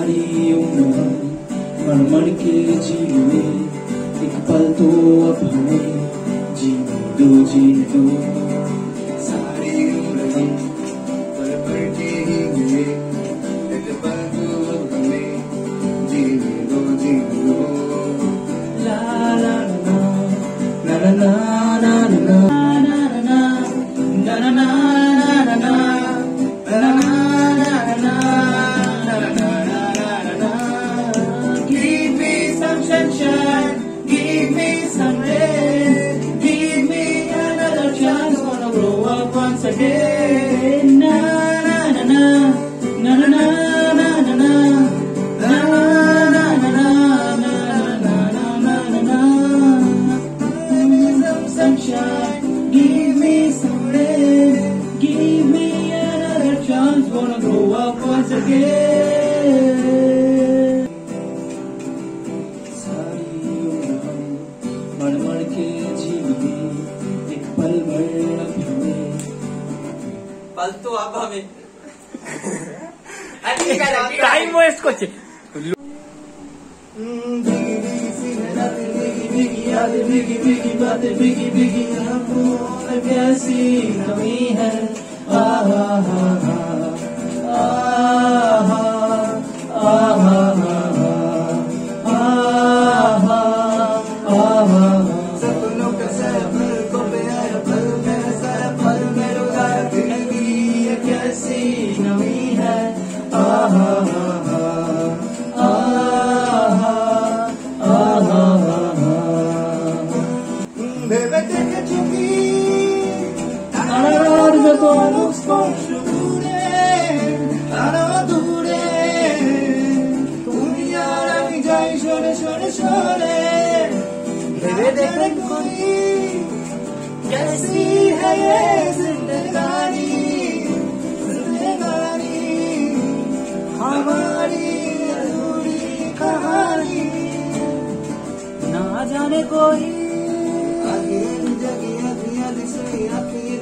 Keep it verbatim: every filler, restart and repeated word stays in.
सारी उम्र मर मर के जीने, एक पल तो अब हमें जीने दो, जीने दो। सारी उम्र हम मर मर के ही गए, एक पल तो अब हमें जीने दो, जीने दो। ला ला ला ला ला ला ला ला ला ला ला once again. Na na na na na na na na na na na na na na na na. Give me some sunshine, give me some rain, give me another chance. Wanna grow up once again. सारी उम्र हम मर मर के जीने, एक पल भर अब हमें पल तो अब हमें टाइम वेस्ट করছে। बिगी बिगी बातें बिगी बिगी आंखों कैसी कमी है। आहा हा हा आहा आहा आहा आहा सपनों का सफर को प्यार पल मेरा सफर में रुलाया जिंदगी ये कैसी नमी है। आहा आहा आहा Baby, take it to me. NavoBorsho Evening. NavoBorsho Evening. दुनिया रंग जाए शोरे शोरे शोरे। Baby, take it to me. कैसी है ये जिंदगानी, जिंदगानी हमारी अधूरी कहानी। ना जाने कोई आगे जगी अखियां दिसे आखिर